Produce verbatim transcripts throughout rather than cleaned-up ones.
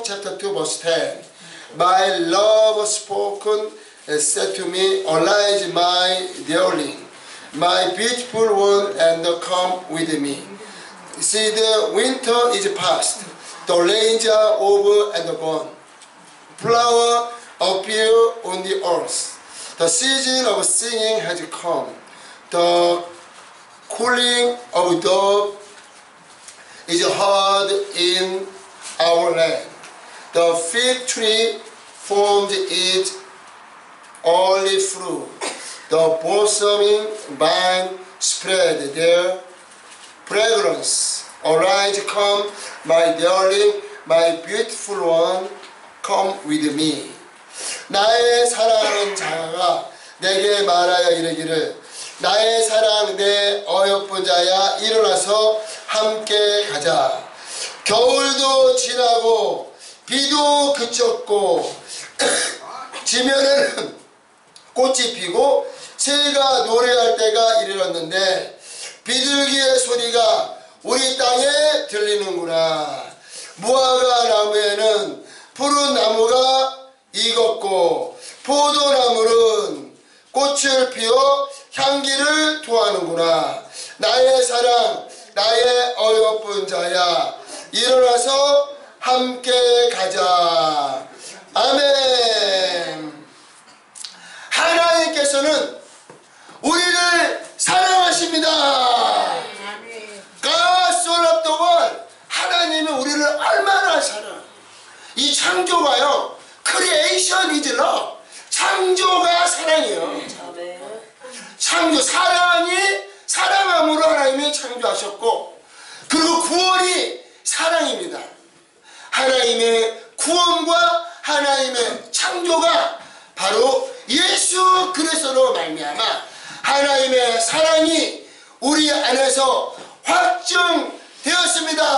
chapter two verse ten. My love spoken said to me, arise my darling, my beautiful one, and come with me. See, the winter is past, the rains are over and gone. Flower appear on the earth. The season of singing has come. The cooling of dove is heard in our land. The fig tree formed its early fruit. The blossoming vine spread their fragrance. Arise, come, my darling, my beautiful one, come with me. 나의 사랑하는 자가 내게 말하여 이르기를, 나의 사랑 내 어여쁜 자야, 일어나서 함께 가자. 겨울도 지나고 비도 그쳤고 지면에는 꽃이 피고 새가 노래할 때가 이르렀는데 비둘기의 소리가 우리 땅에 들리는구나. 무화과 나무에는 푸른 나무가 익었고 포도나무는 꽃을 피워 향기를 토하는구나. 나의 사랑, 나의 어여쁜 자야, 일어나서 함께 가자. 아멘. 하나님께서는 우리를 사랑하십니다. God so loved the world. 하나님은 우리를 얼마나 사랑. 이 창조가요, creation is love. 창조가 사랑이에요. 창조, 사랑이 사랑함으로 하나님이 창조하셨고, 그리고 구원이 사랑입니다. 하나님의 구원과 하나님의 창조가 바로 예수 그리스도로 말미암아 하나님의 사랑이 우리 안에서 확정되었습니다.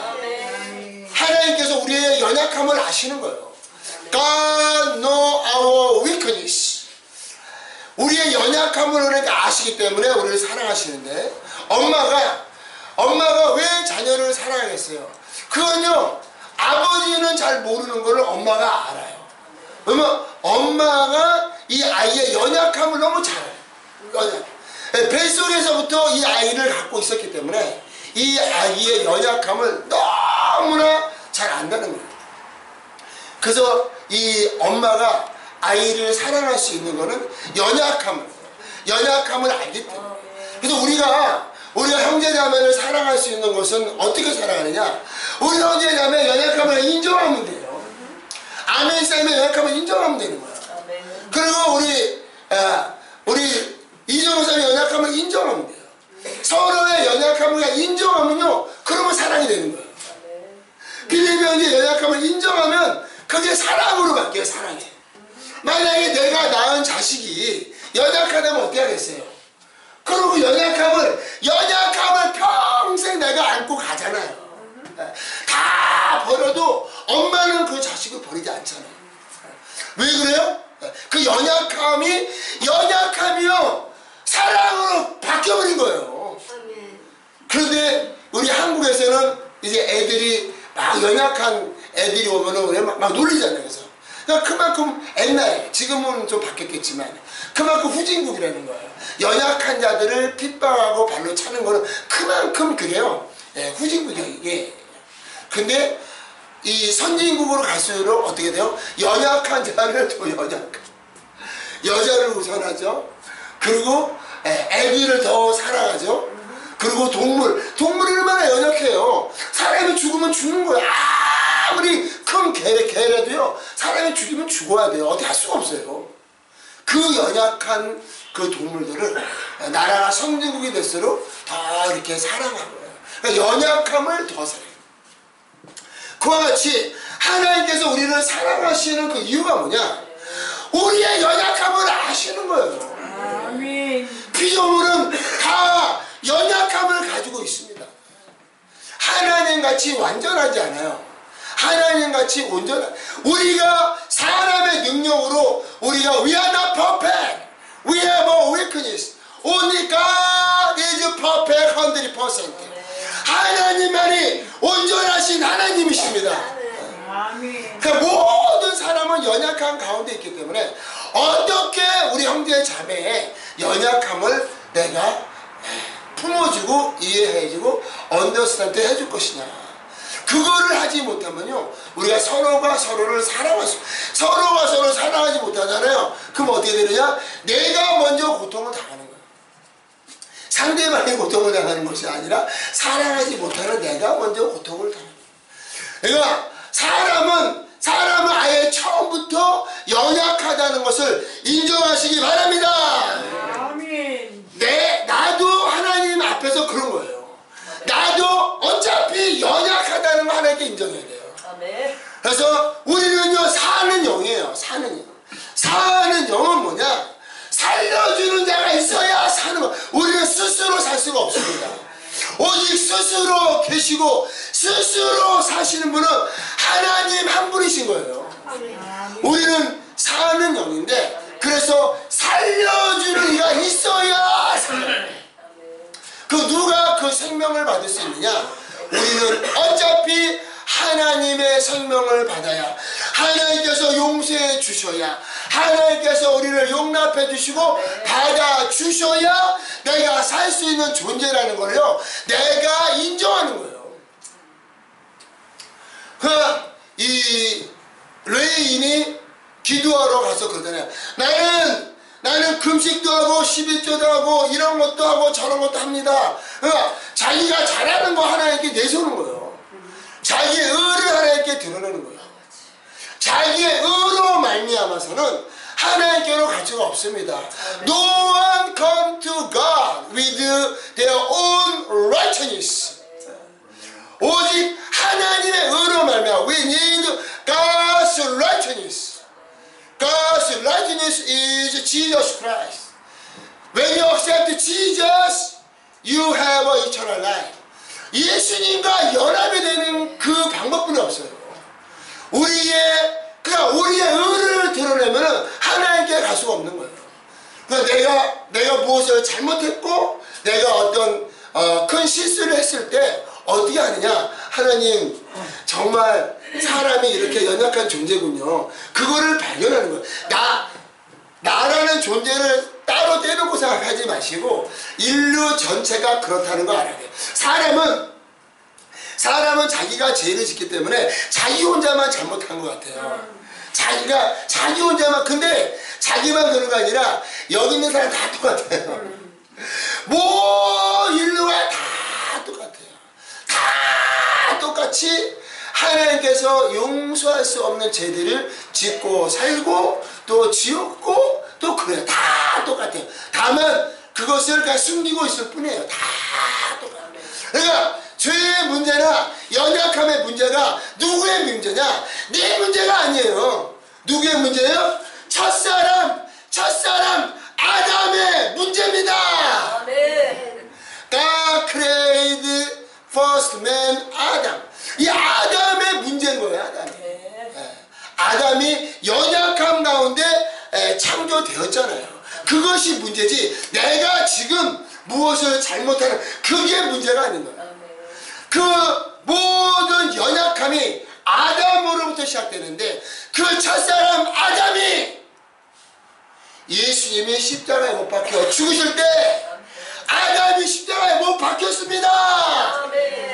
하나님께서 우리의 연약함을 아시는 거예요. God knows our weakness. 우리의 연약함을 그러니까 아시기 때문에 우리를 사랑하시는데, 엄마가 엄마가 왜 자녀를 사랑하겠어요? 그건요, 아버지는 잘 모르는 것을 엄마가 알아요. 그러면 엄마가 이 아이의 연약함을 너무 잘 알아요. 뱃속에서부터 이 아이를 갖고 있었기 때문에 이 아이의 연약함을 너무나 잘 안다는 거예요. 그래서 이 엄마가 아이를 사랑할 수 있는 것은 연약함을 연약함을 알기 때문에. 그래서 우리가 우리가 형제자매를 사랑할 수 있는 것은 어떻게 사랑하느냐? 우리 형제자매 연약함을 인정하면 돼요. 아멘 사임의 연약함을 인정하면 되는 거야. 그리고 우리 아, 우리 이정호 사람의 연약함을 인정하면 돼요. 서로의 연약함을 인정하면요, 그러면 사랑이 되는 거예요. 빌립의 형제 연약함을 인정하면 그게 사랑으로 바뀌어요. 사랑이. 만약에 내가 낳은 자식이 연약하다면 어떻게 하겠어요? 그리고 연약함을 연약함을 평생 내가 안고 가잖아요. 다 버려도 엄마는 그 자식을 버리지 않잖아요. 왜 그래요? 그 연약함이 연약함이요 사랑으로 바뀌어버린 거예요. 그런데 우리 한국에서는 이제 애들이 막 연약한 애들이 오면은 막, 막 놀리잖아요. 그래서 그러니까 그만큼 옛날에, 지금은 좀 바뀌었겠지만 그만큼 후진국이라는 거예요. 연약한 자들을 핍박하고 발로 차는 거는 그만큼 그래요. 예, 후진국이에요. 예. 근데 이 선진국으로 갈수록 어떻게 돼요? 연약한 자를 더 연약한 여자를 우선하죠. 그리고 애기를 더 사랑하죠. 그리고 동물, 동물이 얼마나 연약해요. 사람이 죽으면 죽는 거예요. 아무리 큰 개, 개라도요, 사람이 죽이면 죽어야 돼요. 어디 할 수가 없어요. 그 연약한 그 동물들을 나라가 선진국이 될수록 더 이렇게 사랑하는 거예요. 그러니까 연약함을 더 사랑해요. 그와 같이 하나님께서 우리를 사랑하시는 그 이유가 뭐냐? 우리의 연약함을 아시는 거예요. 아멘. 피조물은 다 연약함을 가지고 있습니다. 하나님같이 완전하지 않아요. 하나님같이 온전한, 우리가 사람의 능력으로 우리가 we are not perfect, we have a weakness, only God is perfect one hundred percent. 하나님만이 온전하신 하나님이십니다. 그러니까 모든 사람은 연약한 가운데 있기 때문에 어떻게 우리 형제 자매의 연약함을 내가 품어주고 이해해주고 언더스탠드 해줄 것이냐. 그거를 하지 못하면요 우리가 서로가 서로를 사랑할 수 서로가 서로를 사랑하지 못하잖아요. 그럼 어떻게 되느냐? 내가 먼저 고통을 당하는 거예요. 상대방이 고통을 당하는 것이 아니라 사랑하지 못하는 내가 먼저 고통을 당하는 거예요. 그러니까 사람은 사람은 아예 처음부터 연약하다는 것을 인정하시기 바랍니다. 아멘. 네, 나도 하나님 앞에서 그런 거예요. 나도 어차피 연약하다는 거 하나님께 인정해야 돼요. 아멘. 그래서 우리는요 사는 영이에요. 사는 영. 사는 영은 뭐냐? 살려주는 자가 있어야 사는 거. 우리는 스스로 살 수가 없습니다. 오직 스스로 계시고 스스로 사시는 분은 하나님 한 분이신 거예요. 우리는 사는 영인데 그래서 살려주는 이가 있어야 살아요. 그 누가 그 생명을 받을 수 있느냐? 우리는 어차피 하나님의 생명을 받아야 하나님께서 용서해 주셔야 하나님께서 우리를 용납해 주시고 받아 주셔야 내가 살 수 있는 존재라는 걸요 내가 인정하는 거예요. 그 이 레인이 기도하러 가서 그러잖아요. 나는 나는 금식도 하고 십일조도 하고 이런 것도 하고 저런 것도 합니다. 그러니까 자기가 잘하는 거 하나님께 내세우는 거예요. 자기의 의를 하나님께 드러내는 거예요. 자기의 의로 말미암아서는 하나님께로 갈 수가 없습니다. No one come to God with their own righteousness. 오직 하나님의 의로 말미암아 we need God's righteousness. God's righteousness is Jesus Christ. When you accept Jesus, you have eternal life. 예수님과 연합이 되는 그 방법뿐이 없어요. 우리의 그러니까 우리의 의를 드러내면 하나님께 갈 수가 없는 거예요. 그러니까 내가 내가 무엇을 잘못했고 내가 어떤 어, 큰 실수를 했을 때 어떻게 하느냐? 하나님 정말 사람이 이렇게 연약한 존재군요. 그거를 발견하는 거예요. 나 나라는 존재를 따로 떼놓고 생각하지 마시고 인류 전체가 그렇다는 거 알아야 돼요. 사람은 사람은 자기가 죄를 짓기 때문에 자기 혼자만 잘못한 것 같아요. 자기가 자기 혼자만 근데 자기만 그런 거 아니라 여기 있는 사람 다 똑같아요. 뭐 인류가 다 똑같아요. 다 똑같이 하나님께서 용서할 수 없는 죄들을 짓고 살고 또 지었고 또 그래요. 다 똑같아요. 다만 그것을 그냥 숨기고 있을 뿐이에요. 다 똑같아요. 그러니까 죄의 문제나 연약함의 문제가 누구의 문제냐? 네 문제가 아니에요. 누구의 문제예요? 첫사람, 첫사람 아담의 문제입니다. 아멘. God created first man Adam. 이 아담의 문제인 거예요. 아담이. 네. 아담이 연약함 가운데 창조되었잖아요. 그것이 문제지 내가 지금 무엇을 잘못하는 그게 문제가 아닌 거예요. 그 모든 연약함이 아담으로부터 시작되는데 그 첫사람 아담이 예수님이 십자가에 못 박혀 죽으실 때 아담이 십자가에 못 박혔습니다.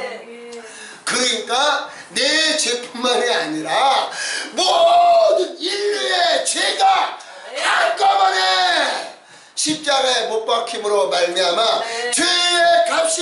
그러니까 내 죄뿐만이 아니라 모든 인류의 죄가 한꺼번에 십자가에 못 박힘으로 말미암아 네. 죄의 값이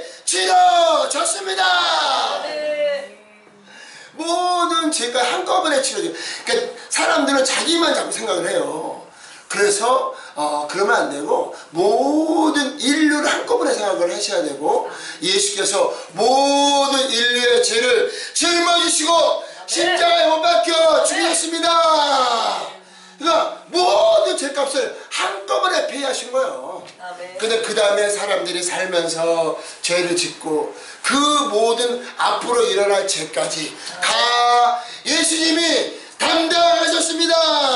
치러졌습니다. 네. 모든 죄가 한꺼번에 치러져요. 그러니까 사람들은 자기만 자꾸 생각을 해요. 그래서 어, 그러면 안 되고 모든 인류를 한꺼번에 생각을 하셔야 되고 예수께서 모든 인류의 죄를 짊어지시고 십자가에 못 박혀 죽으셨습니다. 그러니까 모든 죄값을 한꺼번에 피하신 거예요. 근데 그 다음에 사람들이 살면서 죄를 짓고 그 모든 앞으로 일어날 죄까지 다 예수님이 담당하셨습니다.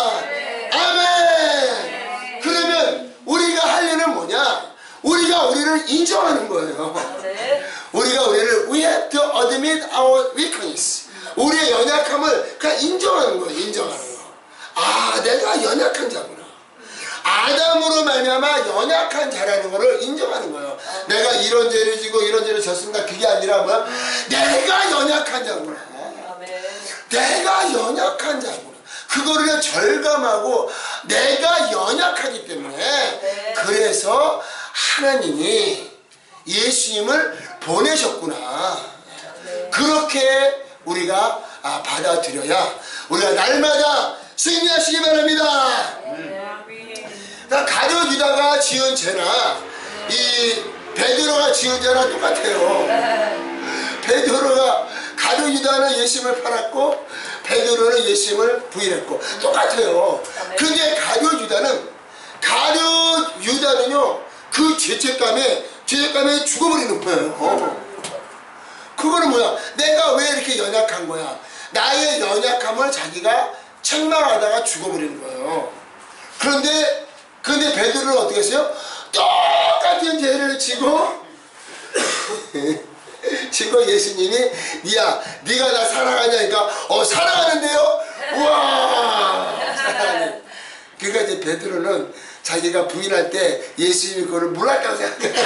아멘. 그러면 우리가 할 일은 뭐냐? 우리가 우리를 인정하는 거예요. 우리가 우리를 we have to admit our weakness. 우리의 연약함을 그냥 인정하는 거예요. 인정하는 거. 아, 내가 연약한 자구나. 아담으로 말미암아 연약한 자라는 거를 인정하는 거예요. 내가 이런 죄를 지고 이런 죄를 졌습니다. 그게 아니라 뭐야? 내가 연약한 자구나. 내가 연약한 자구나. 그거를 절감하고 내가 연약하기 때문에 그래서 하나님이 예수님을 보내셨구나. 그렇게 우리가 받아들여야 우리가 날마다 승리하시기 바랍니다. 그러니까 가룟 유다가 지은 죄나 이 베드로가 지은 죄나 똑같아요. 베드로가 가룟 유다는 예수님을 팔았고 베드로는 예수님을 부인했고 똑같아요. 근데 가룟 유다는 가룟 유다는요 그 죄책감에 죄책감에 죽어버리는 거예요. 그거는 뭐야? 내가 왜 이렇게 연약한 거야? 나의 연약함을 자기가 책망하다가 죽어버리는 거예요. 그런데 그런데 베드로는 어떻게 했어요? 똑같은 죄를 지고 지고 예수님이 야 네가 나 사랑하냐니까 어 사랑하는데요? 우와 사랑하네. 그러니까 이제 베드로는 자기가 부인할 때 예수님이 그거를 몰랐다고 생각해.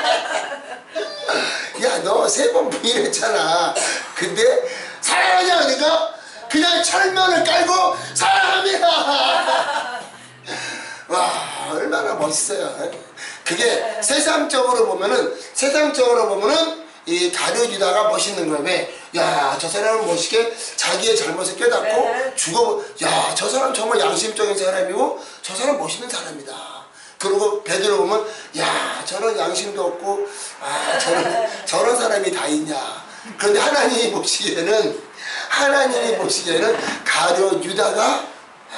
야 너 세 번 부인했잖아. 근데 사랑하냐 그러니까 그냥 철면을 깔고 사랑합니다. 와 얼마나 멋있어요. 그게 세상적으로 보면은 세상적으로 보면은 이 가룟 유다가 멋있는 거예요. 왜? 야 저 사람은 멋있게 자기의 잘못을 깨닫고 네. 죽어. 야 저 사람 정말 양심적인 사람이고 저 사람 멋있는 사람이다. 그리고 베드로 보면 야 저런 양심도 없고 아 저런 저런 사람이 다 있냐. 그런데 하나님이 보시기에는 하나님이 보시기에는 가룟 유다가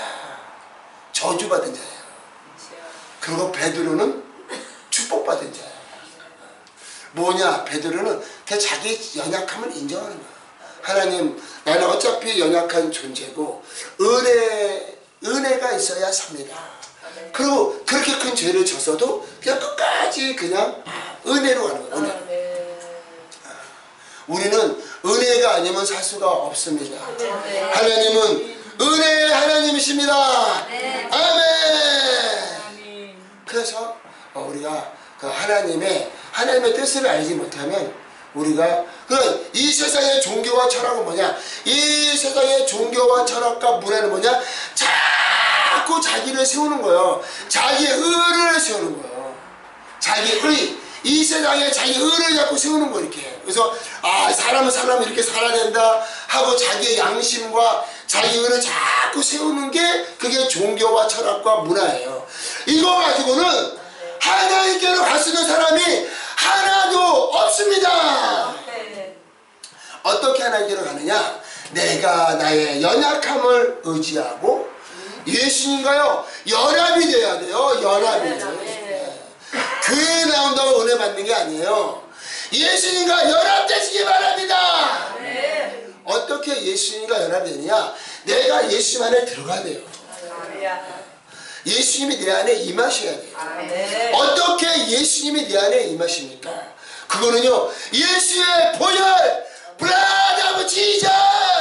저주받은 자예요. 그리고 베드로는 축복받은 자예요. 뭐냐? 베드로는 그냥 자기 연약함을 인정하는 거야. 하나님 나는 어차피 연약한 존재고 은혜, 은혜가 있어야 삽니다. 그리고 그렇게 큰 죄를 졌어도 그냥 끝까지 그냥 은혜로 가는 거야. 은혜. 우리는 은혜가 아니면 살 수가 없습니다. 하나님은 은혜의 하나님이십니다. 아멘. 그래서 우리가 그 하나님의 하나님의 뜻을 알지 못하면 우리가 그 이 세상의 종교와 철학은 뭐냐? 이 세상의 종교와 철학과 문화는 뭐냐? 자꾸 자기를 세우는 거예요. 자기의 의를 세우는 거예요. 자기의 의. 이 세상에 자기 의를 자꾸 세우는 거 이렇게. 그래서 아 사람은 사람이 이렇게 살아야 된다 하고 자기의 양심과 자기 의를 자꾸 세우는 게 그게 종교와 철학과 문화예요. 이거 가지고는 하나님께로 갈 수 있는 사람이 하나도 없습니다. 어떻게 하나님께로 가느냐? 내가 나의 연약함을 의지하고 예수님과요 연합이 돼야 돼요. 연합이 돼요. 교회에 나온다고 은혜 받는 게 아니에요. 예수님과 연합되시기 바랍니다. 어떻게 예수님과 연합이 되느냐? 내가 예수님 안에 들어가야 돼요. 예수님이 내 안에 임하셔야 돼요. 아멘. 어떻게 예수님이 내 안에 임하십니까? 그거는요 예수의 보혈, blood of Jesus,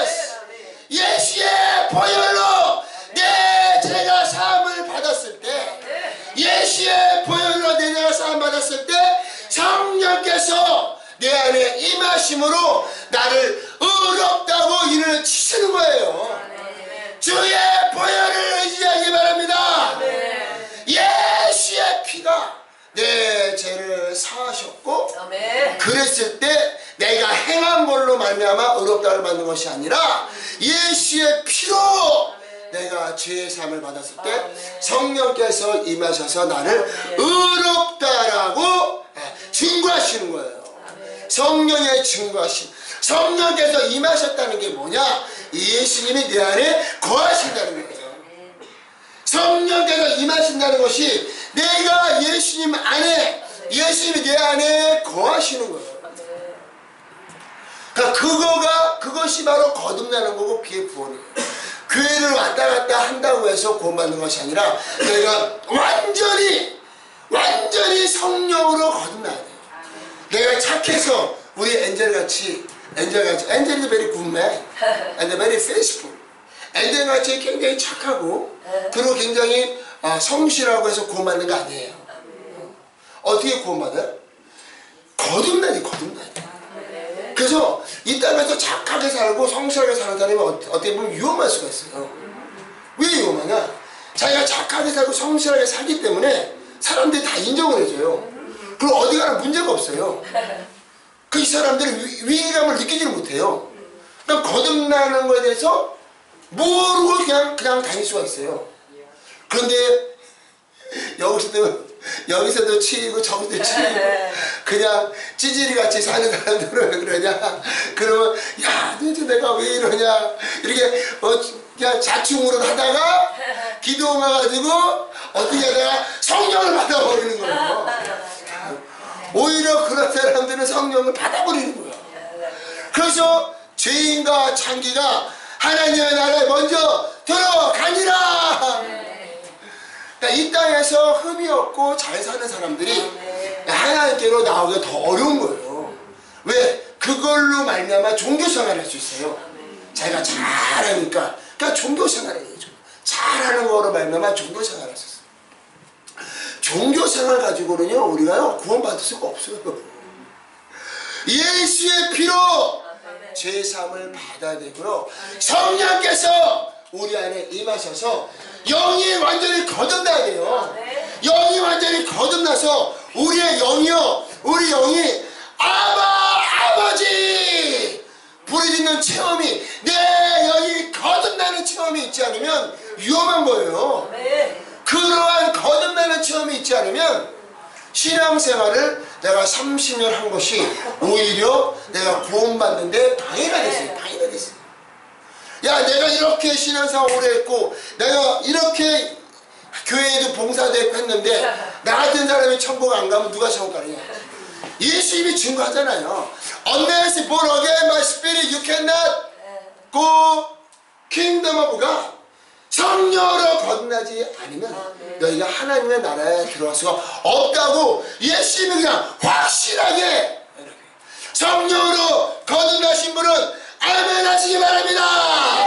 예수의 보혈로 내 죄가 사함을 받았을 때, 예수의 보혈로 내 죄가 사함 받았을 때 성령께서 내 안에 임하심으로 나를 의롭다고 이를 치시는 거예요. 주의 보혈을 의지하기 바랍니다. 네. 예수의 피가 내 죄를 사하셨고 아멘. 그랬을 때 내가 행한 걸로 말미암아 의롭다를 받는 것이 아니라 예수의 피로 아멘. 내가 죄의 사함을 받았을 때 아멘. 성령께서 임하셔서 나를 아멘. 의롭다라고 증거하시는 거예요. 아멘. 성령의 증거하심. 성령께서 임하셨다는 게 뭐냐? 예수님이 내 안에 거하신다는 거예요. 성령께서 임하신다는 것이 내가 예수님 안에, 예수님이 내 안에 거하시는 거예요. 그러니까 그거가, 그것이 바로 거듭나는 거고 피의 구원이에요. 교회를 왔다 갔다 한다고 해서 구원받는 것이 아니라 내가 완전히, 완전히 성령으로 거듭나야 돼요. 내가 착해서 우리 엔젤같이 엔젤같이, 엔젤이 very good man and very faithful. 엔젤같이 굉장히 착하고 그리고 굉장히 아, 성실하고 해서 구원받는 거 아니에요. 어떻게 구원받아요? 거듭나니 거듭나니. 그래서 이 땅에서 착하게 살고 성실하게 사는 사람이 어떻게 보면 위험할 수가 있어요. 왜 위험하냐? 자기가 착하게 살고 성실하게 살기 때문에 사람들이 다 인정을 해줘요. 그리고 어디 가나 문제가 없어요. 그 이 사람들은 위, 위기감을 느끼지를 못해요. 그러니까 거듭나는 것에 대해서 모르고 그냥 그냥 다닐 수가 있어요. 그런데 여기서도 여기서도 치이고 저기서도 치이고 그냥 찌질이같이 사는 사람들은 왜 그러냐? 그러면 야 도대체 내가 왜 이러냐? 이렇게 어, 그냥 자충으로 하다가 기도 와가지고 어떻게 하다가 성령을 받아버리는 거예요. 오히려 그런 사람들은 성령을 받아버리는 거예요. 그래서 죄인과 창기가 하나님의 나라에 먼저 들어가니라. 그러니까 이 땅에서 흠이 없고 잘 사는 사람들이 하나님께로 나오기가 더 어려운 거예요. 왜? 그걸로 말미암아 종교생활을 할 수 있어요. 자기가 잘하니까. 그러니까 종교생활을 해요. 잘하는 거로 말미암아 종교생활을 할 수 있어요. 종교생활 가지고는요 우리가요 구원받을 수가 없어요. 예수의 피로 죄사함을 받아야 되고요. 성령께서 우리 안에 임하셔서 영이 완전히 거듭나야 돼요. 영이 완전히 거듭나서 우리의 영이요 우리 영이 아바 아버지 부르짖는 체험이 내 영이 거듭나는 체험이 있지 않으면 위험한 거예요. 그러한 거듭나는 체험이 있지 않으면 신앙생활을 내가 삼십 년 한 것이 오히려 내가 구원받는데 방해가 됐어요. 방해가 됐어요. 야 내가 이렇게 신앙생활 오래 했고 내가 이렇게 교회에도 봉사도 했고 했는데 나 같은 사람이 천국 안 가면 누가 천국 가느냐. 예수님이 증거하잖아요. Unless born again by spirit you cannot go kingdom of God. 성령으로 거듭나지 않으면 너희가 하나님의 나라에 들어갈 수가 없다고 예수님이 그냥 확실하게 성령으로 거듭나신 분은 아멘 하시기 바랍니다.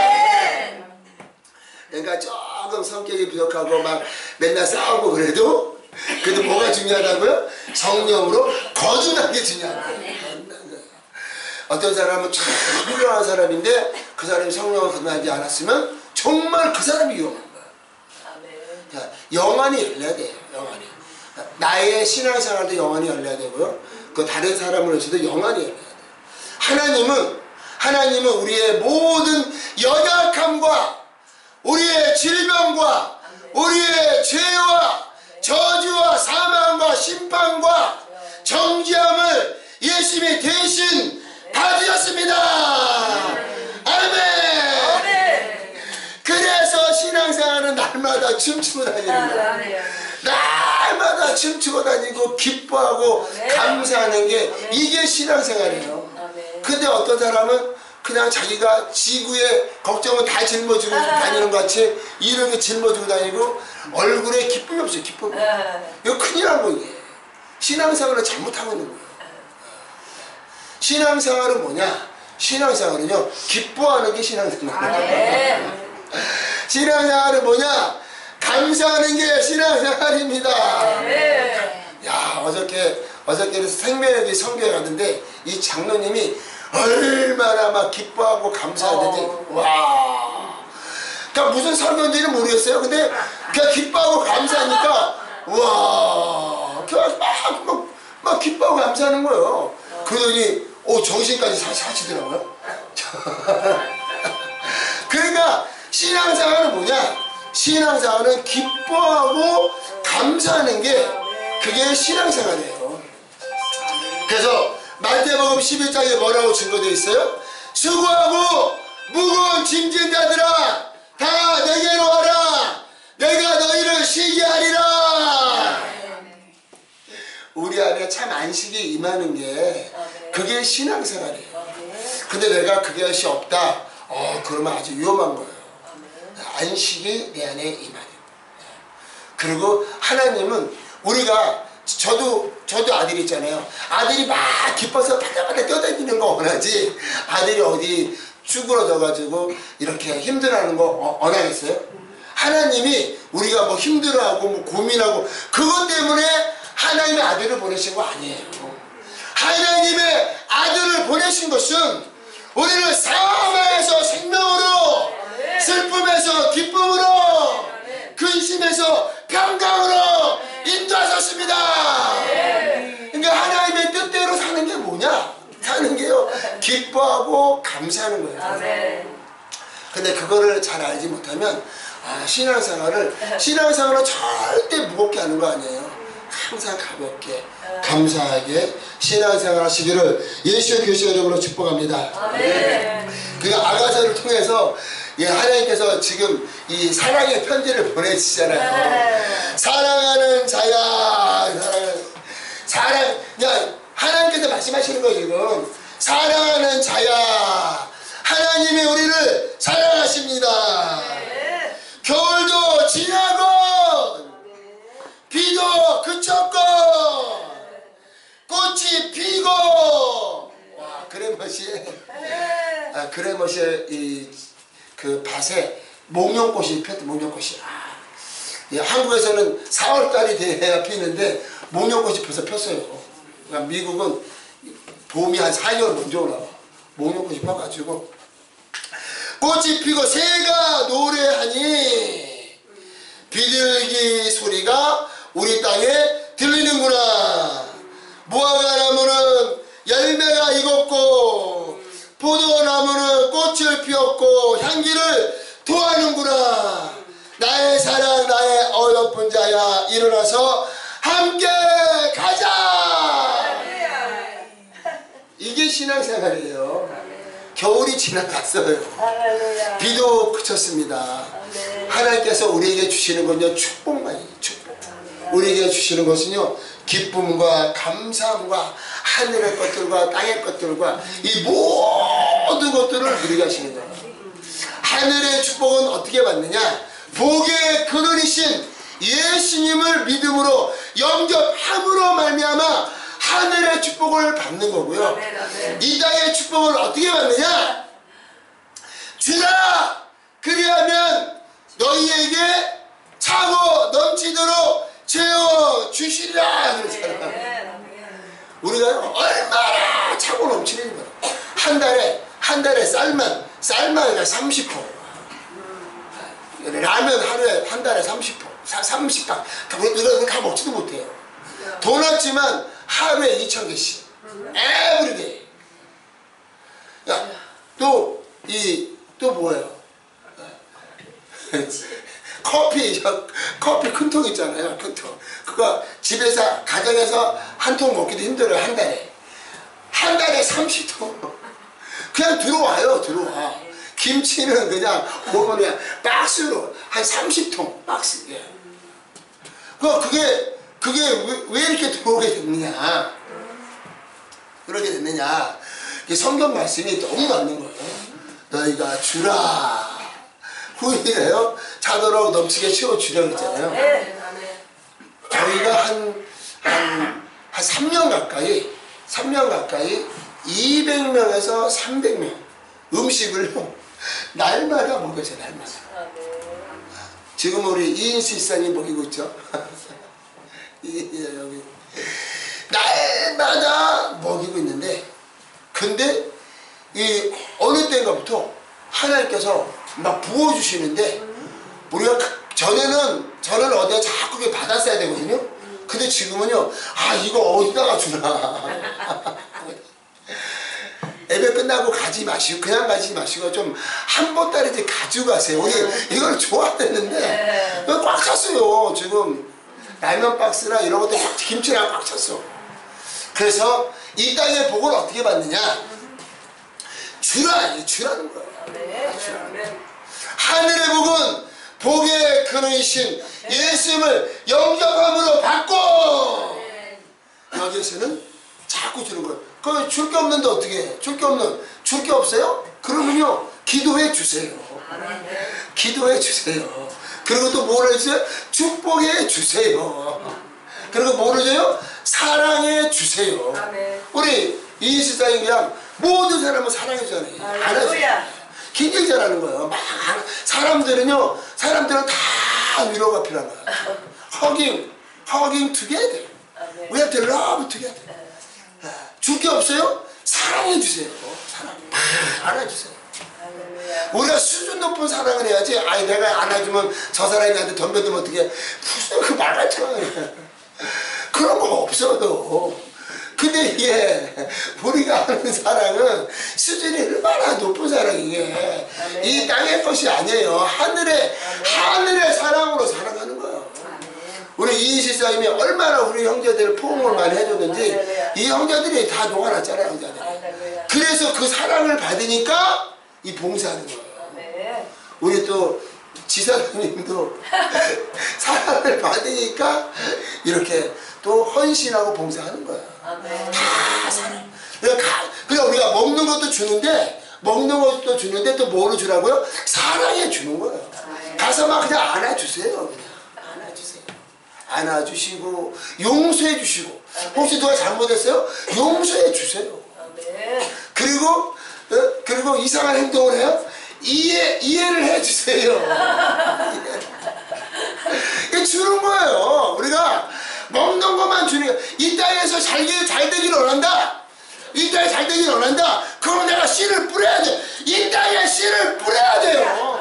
그러니까 조금 성격이 부족하고 막 맨날 싸우고 그래도 그래도 뭐가 중요하다고요? 성령으로 거듭나는 게 중요한 거예요. 어떤 사람은 참 훌륭한 사람인데 그 사람이 성령을 거듭나지 않았으면 정말 그 사람이 위험한 거야. 영안이 열려야 돼요. 영안이. 나의 신앙생활도 영안이 열려야 되고요. 그 다른 사람을 위해서도 영안이 열려야 돼요. 하나님은 하나님은 우리의 모든 연약함과 우리의 질병과 우리의 죄와 저주와 사망과 심판과 정죄함을 예수님이 대신 받으셨습니다. 아멘. 그래서 신앙생활은 날마다 춤추고 다니는 거예요. 날마다 춤추고 다니고 기뻐하고 감사하는 게 이게 신앙생활이에요. 근데 어떤 사람은 그냥 자기가 지구에 걱정은 다 짊어지고 다니는 것 같이 이렇게 짊어지고 다니고 얼굴에 기쁨이 없어요. 기쁨이. 이거 큰일 난 거예요. 신앙생활을 잘못하고 있는 거예요. 신앙생활은 뭐냐? 신앙생활은요 기뻐하는 게 신앙생활이에요. 신앙생활은 뭐냐? 감사하는 게 신앙생활입니다. 야 어저께 어저께 생명의 성교에 갔는데 이 장로님이 얼마나 막 기뻐하고 감사하는지 와. 그러니까 무슨 설교인지는 모르겠어요. 근데 그냥 기뻐하고 감사하니까 와. 그냥 막, 막, 막 기뻐하고 감사하는 거예요. 그러더니 오 정신까지 사, 사치더라고요. 그러니까 신앙생활은 뭐냐? 신앙생활은 기뻐하고 감사하는 게 그게 신앙생활이에요. 그래서 마태복음 십일 장에 뭐라고 증거되어 있어요? 수고하고 무거운 짐진 자들아 다 내게로 와라. 내가 너희를 쉬게 하리라. 우리 안에 참 안식이 임하는 게 그게 신앙생활이에요. 근데 내가 그것이 없다. 어 그러면 아주 위험한 거예요. 안식이 내 안에 임하는. 그리고 하나님은 우리가 저도 저도 아들이 있잖아요. 아들이 막 기뻐서 바다바다 뛰어다니는 거 원하지, 아들이 어디 쭈그러져가지고 이렇게 힘들어하는 거 어, 원하겠어요? 하나님이 우리가 뭐 힘들어하고 뭐 고민하고 그것 때문에 하나님의 아들을 보내신 거 아니에요. 하나님의 아들을 보내신 것은 우리를 사망에서 생명으로, 슬픔에서 기쁨으로, 근심에서 평강으로 인도하셨습니다. 그러니까 하나님의 뜻대로 사는 게 뭐냐? 사는 게요, 기뻐하고 감사하는 거예요. 근데 그거를 잘 알지 못하면 아, 신앙생활을 신앙생활은 절대 무겁게 하는 거 아니에요. 항상 가볍게 감사하게 신앙생활 하시기를 예수의 교시의 이름으로 축복합니다. 그 아가서를 통해서 예, 하나님께서 지금 이 사랑의 편지를 보내주시잖아요. 사랑하는 자야, 사랑, 사랑, 그냥 하나님께서 말씀하시는 거예요. 지금 사랑하는 자야, 하나님이 우리를 사랑하십니다. 겨울도 지나고 비도 그쳤고 꽃이 피고, 와, 그레머시에 아, 그레머시에 이 그 밭에 목련꽃이 폈대. 목련꽃이 아, 예, 한국에서는 사월달이 돼야 피는데 목련꽃이 벌써 폈어요. 그러니까 미국은 봄이 한 사 개월 먼저 올라와. 목련꽃이 펴가지고 꽃이 피고 새가 노래하니 비둘기 소리가 우리 땅에 들리는구나. 무화과 나무는 열매가 익었고 포도나무는 꽃을 피웠고 향기를 토하는구나. 나의 사랑, 나의 어여쁜 자야, 일어나서 함께 가자. 이게 신앙생활이에요. 겨울이 지나갔어요. 비도 그쳤습니다. 하나님께서 우리에게 주시는 건요, 축복만이에요. 축복. 우리에게 주시는 것은요, 기쁨과 감사함과 하늘의 것들과 땅의 것들과 이 모든 것들을 누리게 하시는 거예요. 하늘의 축복은 어떻게 받느냐? 복의 근원이신 예수님을 믿음으로 영접함으로 말미암아 하늘의 축복을 받는 거고요. 이 땅의 축복을 어떻게 받느냐? 주라! 그리하면 너희에게 차고 넘치도록 채워 주시리라 그러잖아요. 우리가 얼마나 차고 넘치는 거야. 한 달에 한 달에 쌀만 쌀만 삼십 포, 라면 하루에 한 달에 삼십 포, 삼십 당. 이거 다 먹지도 못해요. 도넛지만 하루에 이천 개씩. 에브리데이. 야, 또 이 또 뭐예요? 커피, 커피 큰 통 있잖아요. 큰 통. 그거 집에서, 가정에서 한 통 먹기도 힘들어요. 한 달에. 한 달에 삼십 통. 그냥 들어와요. 들어와. 김치는 그냥 오면 그냥 박스로 한 삼십 통. 박스. 예. 그게, 그게 왜, 왜 이렇게 들어오게 됐느냐. 그러게 됐느냐. 성경 말씀이 너무 맞는 거예요. 너희가 주라. 후일에요, 차도록 넘치게 채워주려고 했잖아요. 저희가 한, 한, 한 삼 년 가까이, 삼 년 가까이 이백 명에서 삼백 명 음식을 날마다 먹였어요, 날마다. 지금 우리 이인수 일사님 먹이고 있죠? 여기. 날마다 먹이고 있는데, 근데 이 어느 때인가부터 하나님께서 막 부어주시는데, 우리가 전에는 저는 어디에 자꾸 받았어야 되거든요. 근데 지금은요, 아 이거 어디다가 주나. 예배 끝나고 가지 마시고, 그냥 가지 마시고 좀 한 보따리 가지고 가세요. 우리 이걸 좋아했는데 꽉 찼어요. 지금 라면 박스나 이런 것도 김치랑 꽉 찼어. 그래서 이 땅의 복을 어떻게 받느냐? 주라, 주라는 거예요. 하늘의 복은 복의 근원이신 예수님을 영접함으로 받고, 여기에서는 자꾸 주는 거예요. 그럼 줄 게 없는데 어떻게 해? 줄 게 없는, 줄 게 없어요? 그러면요, 기도해 주세요. 기도해 주세요. 그리고 또 뭐를 해주세요? 축복해 주세요. 그리고 뭐를 줘요? 사랑해 주세요. 아멘. 우리 이 세상에 그냥 모든 사람을 사랑해 주잖아요. 할렐루야. 굉장히 잘하는 거예요. 막 사람들은요, 사람들은 다 위로가 필요한 거예요. Hugging, hugging together. We have to love together. 줄 게 없어요? 사랑해 주세요. 사랑, 막 안아주세요. 우리가 수준 높은 사랑을 해야지. 아니 내가 안아주면 저 사람이 나한테 덤벼들면 어떻게 무슨 그 말 같잖아. 그런 거 없어요. 근데 이게 우리가 하는 사랑은 수준이 얼마나 높은 사랑이게 이 땅의 것이 아니에요. 하늘의 하늘의 사랑으로 살아가는 거예요. 우리 이인식 사님이 얼마나 우리 형제들을 포옹을 많이 해줬는지 이 형제들이 다 녹아났잖아요. 형제들이. 그래서 그 사랑을 받으니까 이 봉사하는 거예요. 우리 또 지사님도 사랑을 받으니까 이렇게 또 헌신하고 봉사하는 거예요. 다 사랑. 그러니까 우리가 먹는 것도 주는데 먹는 것도 주는데 또 뭐로 주라고요? 사랑해 주는 거예요. 가서 막 그냥 안아주세요. 그냥 안아주세요. 안아주시고 용서해 주시고 혹시 누가 잘못했어요? 용서해 주세요. 그리고 어? 그리고 이상한 행동을 해요? 이해, 이해를 해주세요. 이게 주는 거예요. 우리가 먹는 것만 주는 거예요. 이 땅에서 잘, 잘 되기를 원한다. 이 땅에 잘 되기를 원한다. 그럼 내가 씨를 뿌려야 돼. 이 땅에 씨를 뿌려야 돼요.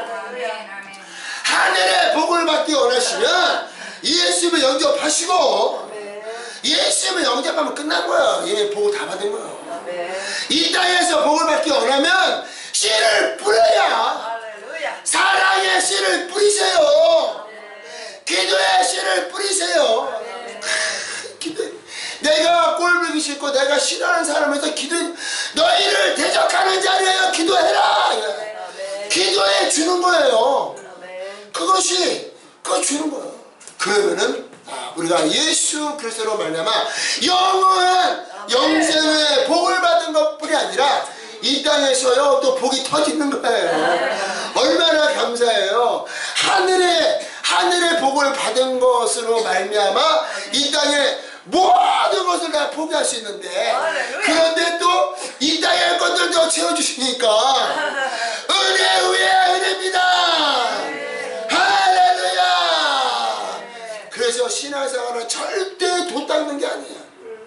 하늘의 복을 받기 원하시면 예수님을 영접하시고 예수님을 영접하면 끝난 거야. 얘 복을 다 받은 거야. 이 땅에서 복을 받기 원하면 씨를 뿌려야 사랑의 씨를 뿌리세요. 기도의 씨를 뿌리세요. 기도. 내가 꼴보기 싫고 내가 싫어하는 사람에서 기도 너희를 대적하는 자리에요 기도해라. 기도해 주는 거예요. 그것이 그거 주는 거예요. 그러면은 아, 우리가 예수 그리스도로 말미암아 영원한 영생의 복을 받은 것뿐이 아니라 이 땅에서요 또 복이 터지는 거예요. 얼마나 감사해요. 하늘의 하늘의 복을 받은 것으로 말미암아 이 땅에 모든 것을 다 포기할 수 있는데 그런데 또 이 땅의 것들도 채워주시니까 은혜 위에 은혜입니다. 할렐루야. 그래서 신앙생활은 절대 도 닦는 게 아니에요.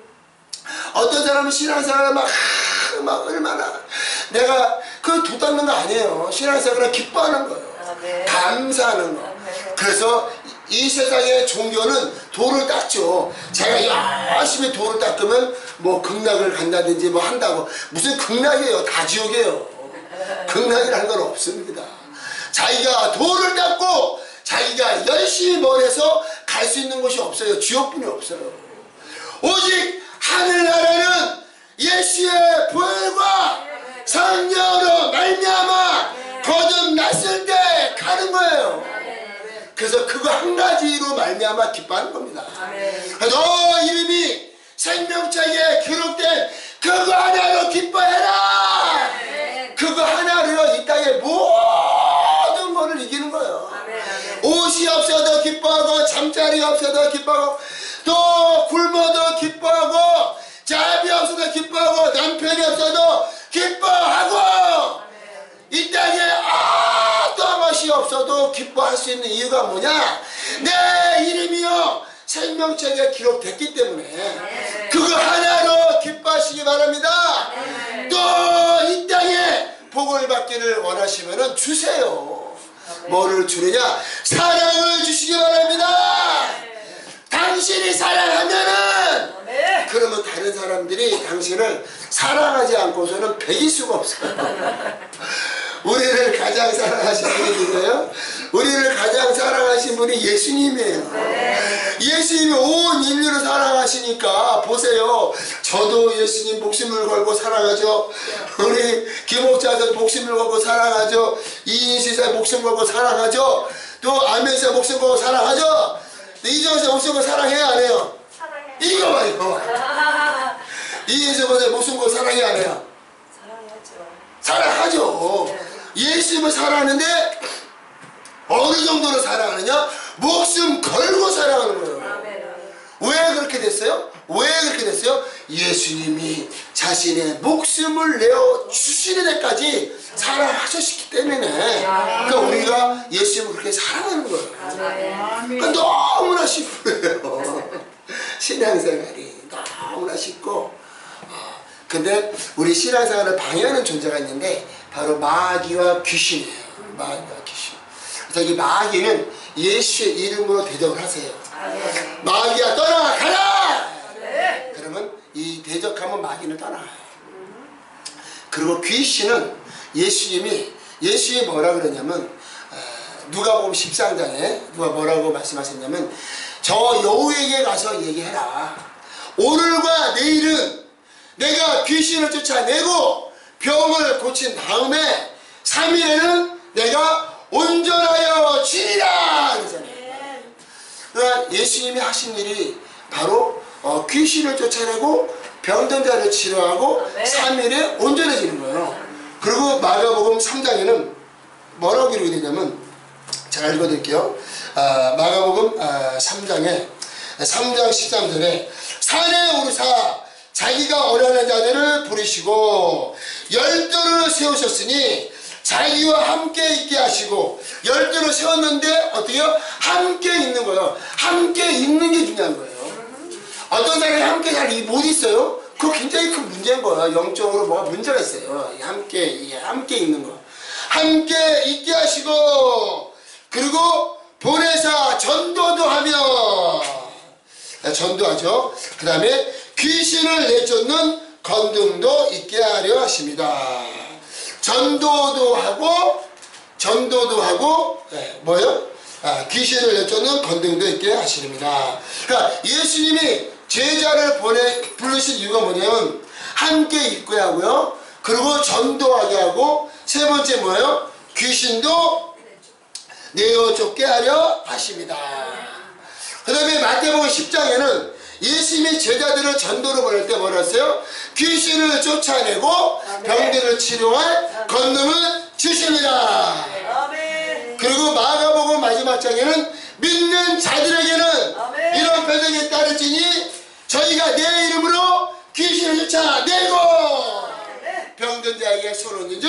어떤 사람은 신앙생활을 막, 막 얼마나 내가 그 도 닦는 거 아니에요. 신앙생활은 기뻐하는 거예요. 감사하는 거. 그래서 이 세상의 종교는 도를 닦죠. 제가 열심히 도를 닦으면 뭐 극락을 간다든지 뭐 한다고. 무슨 극락이에요. 다 지옥이에요. 극락이라는 건 없습니다. 자기가 도를 닦고 자기가 열심히 뭘 해서 갈 수 있는 곳이 없어요. 지옥뿐이 없어요. 오직 하늘나라는 예수의 보혈과 성령으로 말미암아 거듭났을 때 가는 거예요. 그래서 그거 한 가지로 말미암아 기뻐하는 겁니다. 그래서 너 이름이 생명책에 기록된 그거 하나로 기뻐해라. 그거 하나로 이 땅의 모든 것을 이기는 거예요. 옷이 없어도 기뻐하고 잠자리가 없어도 기뻐하고 또 굶어도 기뻐하고 자비 없어도 기뻐하고 남편이 없어도 기뻐하고 이 땅에 어떤 것이 없어도 기뻐할 수 있는 이유가 뭐냐? 내 이름이요 생명책에 기록됐기 때문에 그거 하나로 기뻐하시기 바랍니다. 또 이 땅에 복을 받기를 원하시면 주세요. 뭐를 주느냐? 사랑을 주시기 바랍니다. 당신이 사랑하면은 그러면 다른 사람들이 당신을 사랑하지 않고서는 배길 수가 없어요. 우리를 가장 사랑하신 분이 누구예요? 우리를 가장 사랑하신 분이 예수님이에요. 네. 예수님이 온 인류를 사랑하시니까 보세요. 저도 예수님 목숨을 걸고 사랑하죠. 우리 김옥자도 목숨을 걸고 사랑하죠. 이인시사 목숨 걸고 사랑하죠. 또 아멘사 목숨 걸고 사랑하죠. 이정세 목숨 걸고 사랑해요 안 해요? 사랑해. 이거 봐 이거 봐. 이인시사 목숨 걸고 사랑해 안 해요? 사랑하죠. 사랑하죠. 네. 예수님을 사랑하는데 어느 정도로 사랑하느냐? 목숨 걸고 사랑하는 거예요. 왜 그러 그렇게 됐어요? 왜 그렇게 됐어요? 예수님이 자신의 목숨을 내어 주시는 데까지 사랑하셨기 때문에. 그러니까 우리가 예수님을 그렇게 사랑하는 거예요. 그러니까 너무나 쉽고요. 신앙생활이 너무나 쉽고. 근데 우리 신앙생활을 방해하는 존재가 있는데 바로 마귀와 귀신이에요. 마귀와 귀신. 그래서 이 마귀는 예수의 이름으로 대적을 하세요. 마귀야 떠나가라! 그러면 이 대적하면 마귀는 떠나가요. 그리고 귀신은 예수님이 예수님이 뭐라 그러냐면 누가복음 십삼 장에 누가 뭐라고 말씀하셨냐면 저 여우에게 가서 얘기해라. 오늘과 내일은 내가 귀신을 쫓아내고 병을 고친 다음에 삼 일에는 내가 온전하여 지리라 그러잖아요. 그러니까 예수님이 하신 일이 바로 어, 귀신을 쫓아내고 병든 자를 치료하고 삼 일에 온전해지는 거예요. 그리고 마가복음 삼 장에는 뭐라고 기록이 되냐면 잘 읽어드릴게요. 아, 마가복음 아, 삼 장에 삼 장 십삼 절에 산에 오르사 자기가 원하는 자들을 부르시고 열두를 세우셨으니 자기와 함께 있게 하시고 열두를 세웠는데 어떻게요? 함께 있는 거예요. 함께 있는 게 중요한 거예요. 어떤 사람이 함께 잘 못 있어요? 그거 굉장히 큰 문제인 거예요. 영적으로 뭐가 문제가 있어요. 함께 함께 있는 거. 함께 있게 하시고 그리고 보내사 전도도 하며 전도하죠. 그 다음에 귀신을 내쫓는 권능도 있게 하려 하십니다. 전도도 하고 전도도 하고 네, 뭐요? 아, 귀신을 내쫓는 권능도 있게 하십니다. 그러니까 예수님이 제자를 보내 부르신 이유가 뭐냐면 함께 있게 하고요. 그리고 전도하게 하고 세 번째 뭐예요? 귀신도 내어 쫓게 하려 하십니다. 그 다음에 마태복음 십 장에는 예수님이 제자들을 전도로 보낼 때 뭐라 했어요? 귀신을 쫓아내고 병들을 치료할 권능을 주십니다. 그리고 마가복음 마지막 장에는 믿는 자들에게는 이런 표적이 따르지니 저희가 내 이름으로 귀신을 쫓아내고 병든 자에게 손 얹은 즉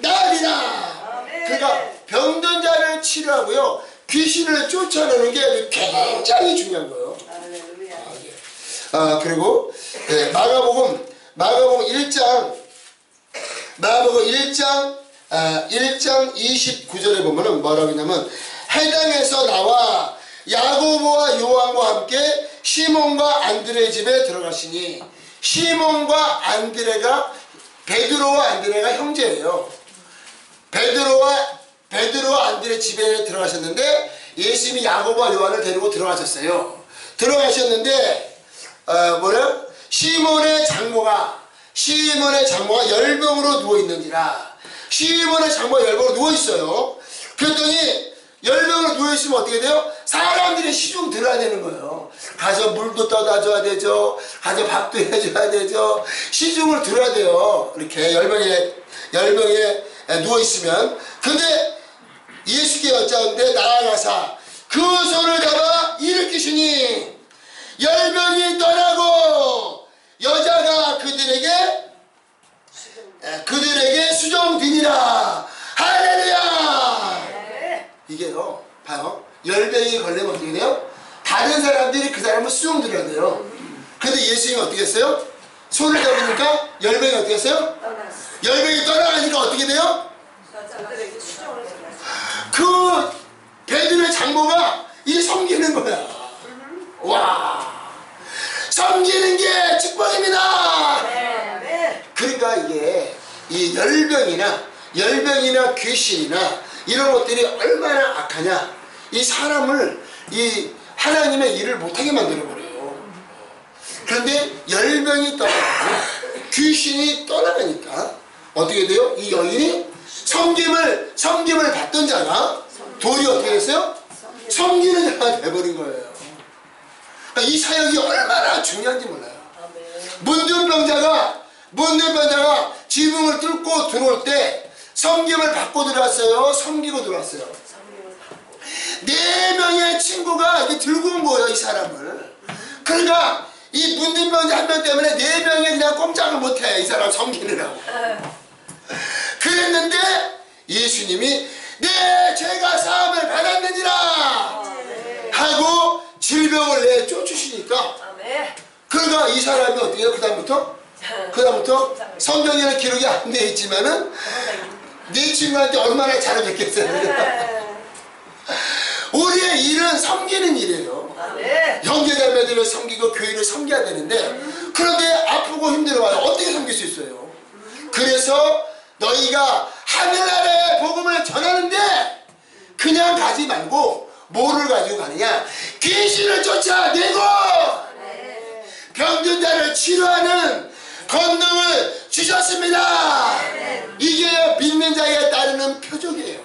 나으리라. 그러니까 병든 자를 치료하고요 귀신을 쫓아내는 게 굉장히 중요한 거예요. 아, 그리고 네, 마가복음 마가복음 일 장 마가복음 일 장 아, 일 장 이십구 절에 보면은 뭐라고 했냐면 해당에서 나와 야고보와 요한과 함께 시몬과 안드레 집에 들어가시니 시몬과 안드레가 베드로와 안드레가 형제예요. 베드로와 베드로와 안드레 집에 들어가셨는데 예수님이 야고보와 요한을 데리고 들어가셨어요. 들어가셨는데 어, 뭐냐? 시몬의 장모가 시몬의 장모가 열병으로 누워있는지라. 시몬의 장모가 열병으로 누워있어요. 그랬더니 열병으로 누워있으면 어떻게 돼요? 사람들이 시중 들어야 되는 거예요. 가서 물도 떠다 줘야 되죠. 가서 밥도 해줘야 되죠. 시중을 들어야 돼요. 이렇게 열병에 열병에 누워있으면. 근데 예수께 여짜는데 나아가사 그 손을 잡아 일으키시니 열병이 떠나고 여자가 그들에게 그들에게 수종되니라. 할렐루야. 이게요 봐요 열병이 걸리면 어떻게 돼요? 다른 사람들이 그 사람을 수종드려야 돼요. 근데 예수님이 어떻게 했어요? 손을 잡으니까 열병이 어떻게 했어요? 열병이 떠나가니까 어떻게 돼요? 그 베드로의 장모가 이 섬기는 거야. 와, 섬기는 게 축복입니다. 그러니까 이게 이 열병이나 열병이나 귀신이나 이런 것들이 얼마나 악하냐. 이 사람을 이 하나님의 일을 못하게 만들어버려요. 그런데 열병이 떠나고 귀신이 떠나가니까 어떻게 돼요? 이 여인이 섬김을 섬김을 받던 자가 돌이 어떻게 됐어요? 섬기는 자가 돼버린 거예요. 그러니까 이 사역이 얼마나 중요한지 몰라요. 문둥병자가 문둥병자가 지붕을 뚫고 들어올 때 섬김을 받고 들어왔어요? 섬기고 들어왔어요? 네 명의 친구가 이렇게 들고 온 거예요, 이 사람을. 그러니까 이 문둥병자 한 명 때문에 네 명이 그냥 꼼짝을 못해. 이 사람 섬기느라고. 그랬는데 예수님이 네 죄가 사함을 받았느니라 하고 질병을 내 쫓으시니까, 그러니까 이 사람이 어떻게 해요? 그 다음부터? 그 다음부터 성경에는 기록이 안 돼 있지만은 네 친구한테 얼마나 잘해줬겠어요. 우리의 일은 섬기는 일이에요. 형제자매들을 섬기고 교회를 섬겨야 되는데, 그런데 아프고 힘들어와요. 어떻게 섬길 수 있어요? 그래서 너희가 하늘나라의 복음을 전하는데 그냥 가지 말고 뭐를 가지고 가느냐? 귀신을 쫓아내고 병든 자를 치료하는 권능을 주셨습니다. 이게 믿는 자에 따르는 표적이에요.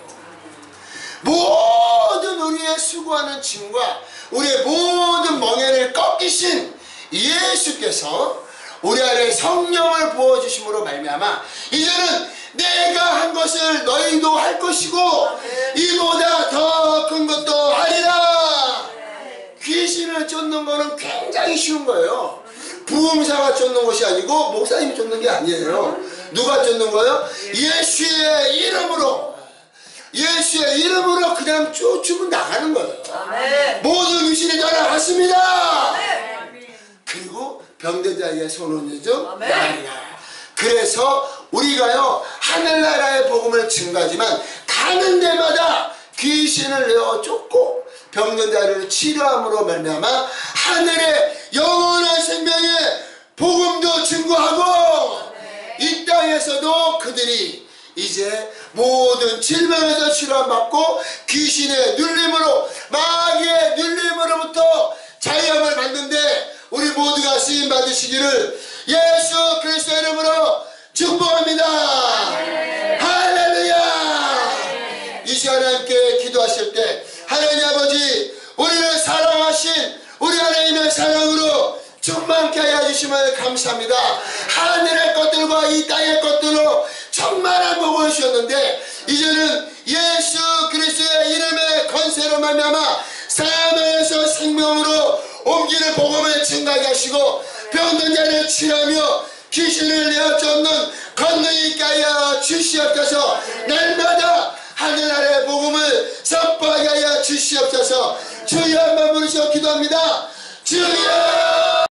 모든 우리의 수고하는 짐과 우리의 모든 멍에를 꺾이신 예수께서 우리 안에 성령을 부어주심으로 말미암아 이제는 내가 한 것을 너희도 할 것이고 이보다 더 큰 것도 하리라. 귀신을 쫓는 거는 굉장히 쉬운 거예요. 부흥사가 쫓는 것이 아니고 목사님이 쫓는 게 아니에요. 누가 쫓는 거예요? 예수의 이름으로, 예수의 이름으로 그냥 쫓으면 나가는 거예요. 아멘. 모든 귀신이 떠나갔습니다. 그리고 병든 자의 손은 좀 나으리라. 그래서 우리가요 하늘나라의 복음을 증가하지만 가는 데마다 귀신을 내어 쫓고 병든 자를 치료함으로 말미암아 하늘의 영원한 생명의 복음도 증거하고 이 땅에서도 그들이 이제 모든 질병에서 치료받고 귀신의 눌림으로 마귀의 눌림으로부터 자유함을 받는데 우리 모두가 쓰임 받으시기를 예수 그리스도의 이름으로 축복합니다. 할렐루야. 이 시간에 함께 기도하실 때 하나님 아버지, 우리를 사랑하신 우리 하나님의 사랑으로 충만케 하여 주심을 감사합니다. 하늘의 것들과 이 땅의 것들로 충만한 복을 주셨는데 이제는 예수 그리스도의 이름의 권세로 말미암아 사망에서 생명으로 옮기는 복음을 증가하게 하시고 병든 자를 치료하며 귀신을 내어 쫓는 권능이 있게 하여 주시옵소서. 날마다 하늘나라의 복음을 선포하게 하여 주시옵소서. 주여 한번 부르시고 기도합니다. 주여.